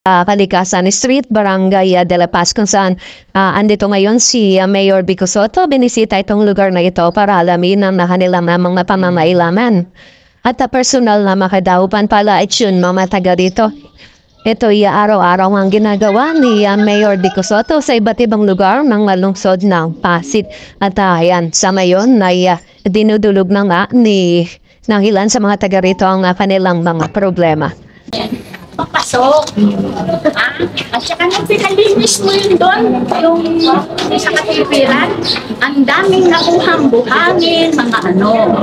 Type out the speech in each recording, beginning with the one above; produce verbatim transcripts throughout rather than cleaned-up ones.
uh, Kalikasan Street, Barangay uh, de la Paz, kung saan uh, andito ngayon si uh, Mayor Vico Sotto. Binisita itong lugar na ito para alamin ang kanilang mga pangangailangan. At uh, personal na makadaupan pala at yun mga taga dito. Ito ay araw-araw ang ginagawa ni uh, Mayor Vico Sotto sa iba't ibang lugar ng lungsod ng Pasig. At uh, ayan, sa ngayon ay uh, dinudulog na nga ni ng ilan sa mga taga rito ang uh, kanilang mga problema. Papasok. Ah, at saka nang pinalinis mo yun doon, yung sa katilipiran, ang daming nakuhang buhangin, mga ano.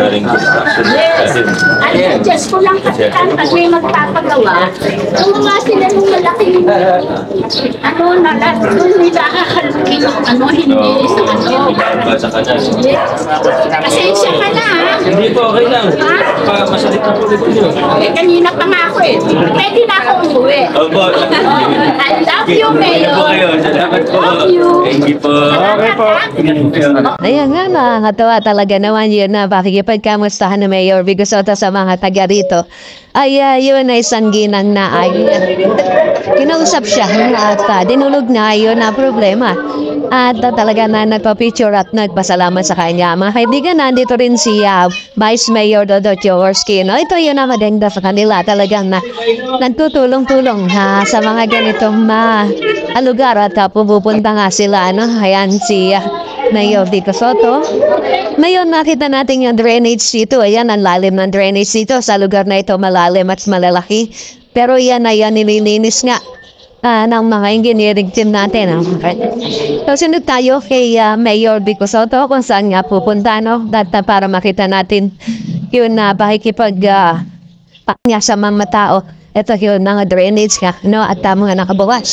Yes. Al-adjust ko lang kapitan pag may magpapagawa. Gumawa sila ng malaking ano, nalat doon nila kakalaki ng ano, hindi sa ano. Yes. Pasensya ka na. Hindi po, okay lang. Ha? Masalit na po dito nyo. Eh, kanina pa nga ako eh. Pwede na ako umuwi. Opo. I love you, Mayor. Ingat po kayo. Salamat po. Love you. Thank you po. Okay po. Ingat po kayo. Ayan nga, nakakatawa talaga naman yun na pakikipagkamustahan ng Mayor Vico Sotto sa mga taga rito. Ay, uh, yun ay isang ginang na ay kinausap siya at uh, dinulog na yun na problema. At uh, talaga na nagpa-picture at nagpasalamat sa kanya. Mga kaibigan, nandito rin si uh, Vice Mayor Dodo Jaworski. No? Ito yun na madengda sa kanila. Talagang na nagtutulong-tulong uh, sa mga ganitong uh, lugar at uh, pupunta nga sila. Ano? Ayan si uh, Mayor Vico Sotto. Ngayon nakita natin yung drainage dito. Ayan, ang lalim ng drainage dito. Sa lugar na ito malalim at malalaki. Pero yan na yan nililinis nga uh, ng mga engineering team natin. Okay. So sunod tayo kay uh, Mayor Vico Sotto kung saan nga pupunta. No? Data para makita natin yun na uh, pakikipag uh, niya sa mga tao. Ito yun mga drainage ka. No? At uh, mga nakabawas.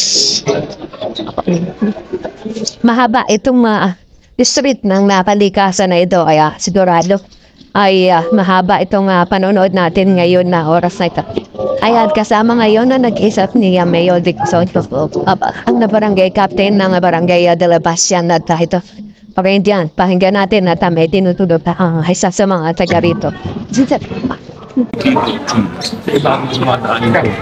Mahaba itong uh, street ng napalikasan na ito, kaya sigurado ay uh, mahaba itong uh, panonood natin ngayon na oras na ito. Ayan, kasama ngayon na nag-isap ni uh, Mayor Vico Sotto, uh, ang na barangay captain ng Barangay uh, de la Paz yan at uh, ito. Pakinggan, pakinggan natin at uh, may tinutulog uh, isa sa mga taga rito. Ibang dumadaan ko.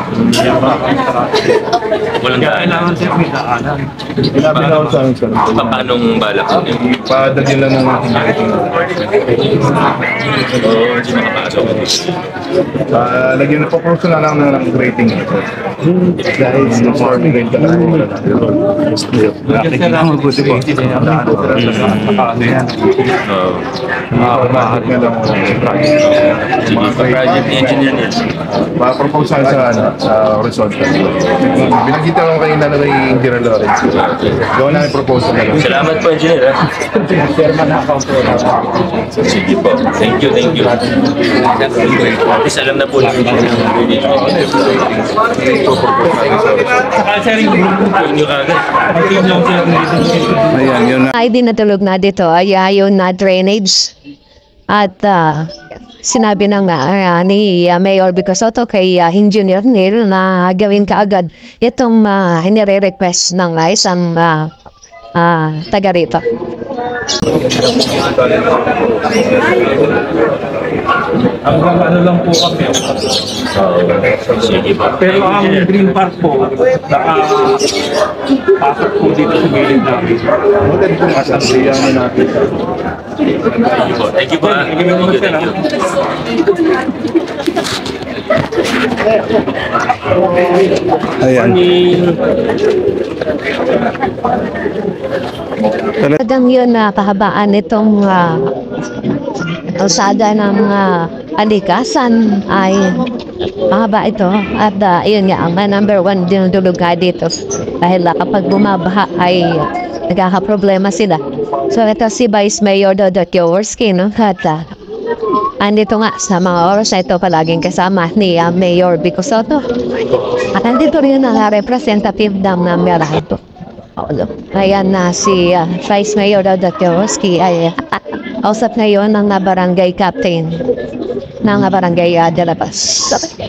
Walang kailangan siya may daanan. Sinabi na ako sa amin, sir. Paanong balak ko niyo? Padagyan lang ng rating. Oo, hindi makapasok. Ah, lagyan na po po sila lang ng rating. Dahil sa foreign rate ka na wala na. Kasi lang mabuti po. Ano yan? Oo. Mahal nga lang Mga project engineer yan. ma-propose sa ano, sa horizontal. Binagkita ko kayo na na kay Engineer Lawrence. Gawin namin proposal na lang. Salamat po, engineer. Ha? Sige po. Thank you, thank you. At least alam na po namin kung ano Ayan, yun na. Ay din natulog na dito ay ayon na drainage at uh, sinabi na nga uh, ni uh, Mayor Vico Sotto kay uh, Engineer Neil na gawin kaagad itong uh, nire-request ng uh, isang uh, uh, taga rito. Hanggang ano lang po kami. Sige po. Pero ang Green Park po, nakapasok po dito sa gilid namin. Mulan po nga sa siyaman natin. Thank you po. Thank you po. Thank you, thank you. Ayan. Talagang yun na kahabaan itong uh, kalsada ng uh, alikasan ay mahaba ito at uh, yun nga ang number one dinudulog nga dito dahil uh, kapag bumabaha ay nagkakaproblema sila. So ito si Vice Mayor Dodo Jaworski, no? At uh, andito nga sa mga oras na ito palaging kasama ni uh, Mayor Vico Sotto. At andito rin ang uh, representative ng uh, Meralco. Ayan na si uh, Vice Mayor Dodo Jaworski ay uh, ausap ngayon ng uh, barangay captain ng uh, barangay uh, de la Paz.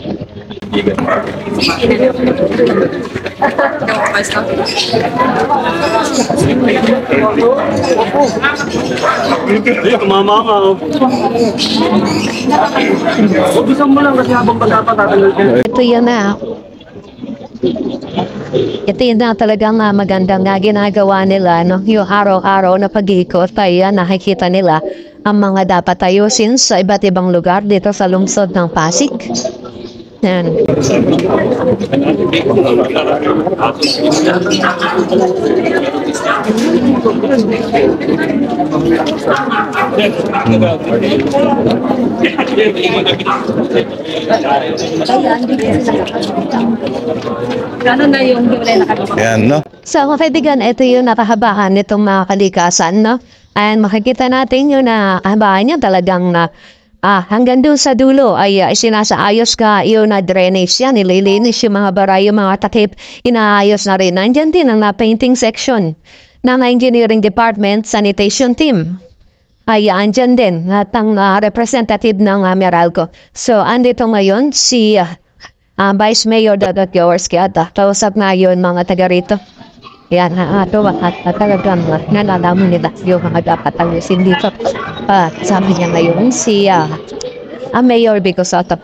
Ay, kumama ka. Ubisan mo lang kasi habang bata pa tatanggal ka. Ito yan na. Ito yun na talagang uh, magandang uh, ginagawa nila, no? Yung araw-araw na pag-iikot, kaya nakikita nila ang mga dapat ayusin sa iba't ibang lugar dito sa lungsod ng Pasig. Yan. Gano'n na yung hiwalay na kami. Yan, no? So, mga kaibigan, ito yung nakahabahan nitong mga kalikasan, no? And makikita natin yung nakahabahan niya talagang na ah, hanggang doon sa dulo ay uh, sinasaayos ka yung na drainage yan, nililinis yung mga baray, yung mga takip, inaayos na rin. Nandyan din ang na-painting section ng engineering department, sanitation team. Ay, andyan din at ang uh, representative ng uh, Meralco. So, andito ngayon si uh, uh, Vice Mayor Dodot Jaworski at uh, kausap na yun mga taga rito. Yan, uh, ito at uh, talagang uh, nalalaman nila yung mga dapat ayusin dito. Uh, kasama niya ngayon si uh, uh, Mayor Vico Soto.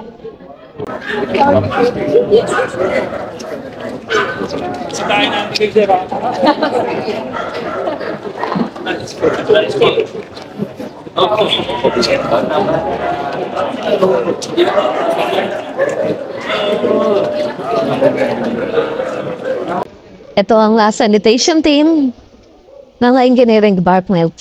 Ito ang uh, sanitation team ng engineering department.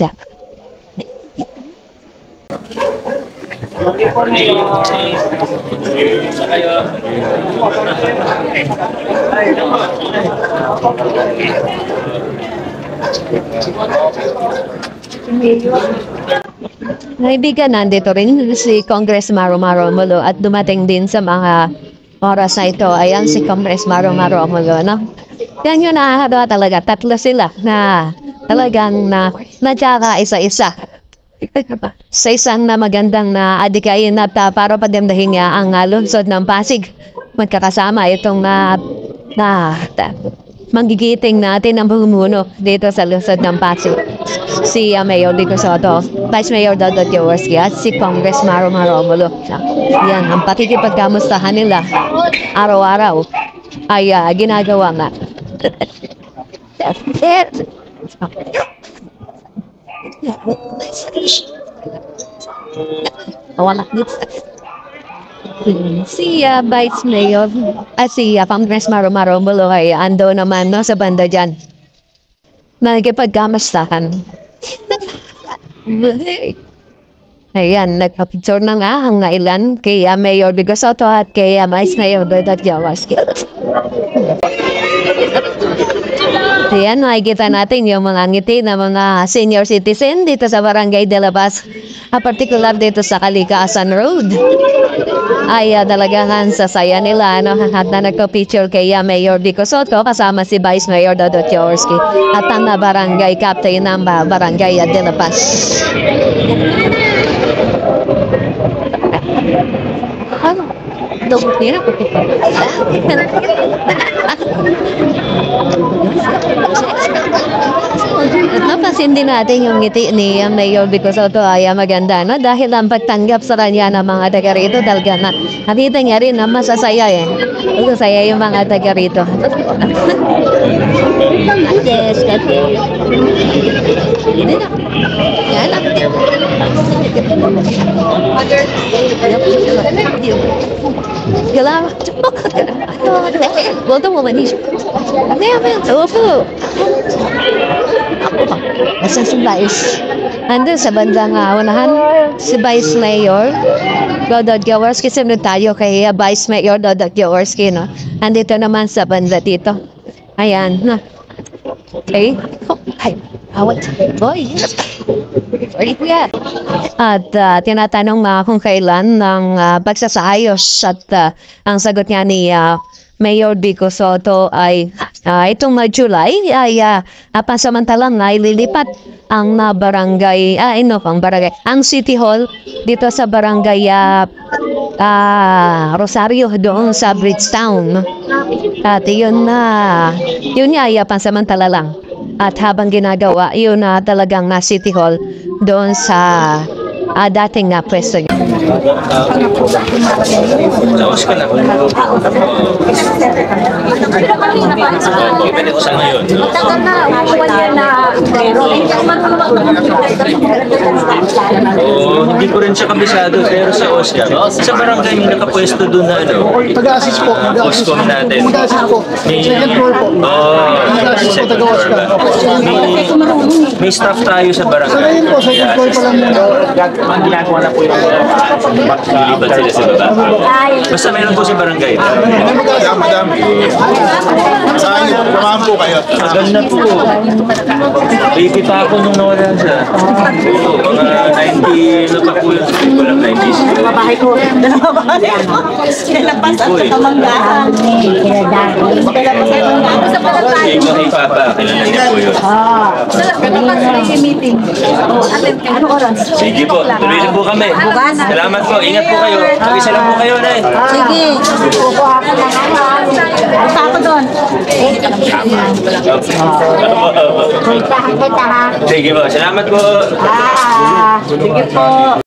Naibigan, nandito rin si Congress Maro Maro Mulo at dumating din sa mga oras na ito. Ayan si Congress Maro Maro Mulo, no? Yan yung nakakatawa talaga. Tatlo sila na talagang na natsaka isa-isa. Sa isang na magandang na adikayin na ta, para padamdahin niya ang uh, lungsod ng Pasig. Magkakasama itong na, na ta, manggigiting natin ang bumuno dito sa lungsod ng Pasig. Si uh, Mayor Vico Soto, Vice Mayor Dodot Jaworski at si Congress Maro Maromulo. Yan, ang pakikipagkamustahan nila araw-araw ay uh, ginagawa nga. Wala dito. Si uh, Vice Mayor at si uh, Congress Maro Maromulo ay ando naman no, sa banda dyan. Nagkipagkamustahan. Ayan, nagpapicture na nga ang ilan kay uh, Mayor Vico Soto at kay uh, Vice Mayor Dodot Jaworski. Ayan, makikita natin yung mga ngiti ng mga senior citizen dito sa Barangay de la Paz, uh, particular dito sa Kalikasan Road. Ay uh, talagang sa saya nila, ano, at na nagpa-picture kay uh, Mayor Vico Soto kasama si Vice Mayor Dodot Jaworski at ang uh, barangay captain ng uh, Barangay uh, de la Paz. Ano? Dugtira ko ito. Napansin din natin yung ngiti ni uh, Mayor Vico Soto ay uh, maganda na dahil ang pagtanggap sa kanya ng mga taga rito talaga na nakita niya rin na masasaya eh. Masasaya yung mga taga rito. Yes, kasi hindi na. Yan lang. Galaw. Welcome mo manis. Ano yan? Opo. Asa si Vice? Andun sa bandang uh, unahan, si Vice Mayor Dodot Jaworski. Sinunod tayo kay uh, Vice Mayor Dodot Jaworski, no? Andito naman sa banda dito. Ayan, na. Okay. Oh, ay, awat. Boy. Sorry po yan. At uh, tinatanong uh, kung kailan ng uh, pagsasayos at uh, ang sagot niya ni uh, Mayor Vico Soto ay uh, itong uh, July ay uh, uh, pansamantalang na ililipat ang uh, barangay, ah, ino pang barangay, ang City Hall dito sa barangay uh, uh, Rosario doon sa Bridgetown. At yun na, uh, yun niya ay uh, pansamantala lang. At habang ginagawa, yun na uh, talagang na City Hall doon sa ah, dating nga pwesto niyo. Tapos ka na. Pwede ko sa ngayon. Matagal na, one year na pero hindi ako Oo, hindi ko rin siya kabisado, pero sa Oscar, sa barangay may nakapwesto doon na ano, Taga-assist po. Taga-assist po. Oscom natin. Taga-assist po. May, Second floor po. Oo, Taga-assist po. second Taga-assist floor ba? po. May, may staff tayo sa Sa barangay. ngayon po, second floor pa lang muna. Ang ginagawa na po yung Lilipat sila sa baba. Basta meron po sa barangay. Madam, madam. Saan niyo? Samahan po kayo. Tagal na po. Baby pa ako nung nawala siya. Oo, mga ninety, ano pa po yun? Hindi ko lang nineties. bahay ko. Dalawa bahay. Nalapas at sa kamanggahan. Nalapas at kamanggahan sa barangay. Hindi ko kay Papa, kilala niya po yun. Nalapas na yung meeting. Ano oras? Sige po, tuloy na po kami. Salamat po, ingat po kayo. Mag-isa lang po kayo, Nay. Sige. Kukuha ko na naman. Punta ako doon. Sige po, salamat po. Ah, sige po.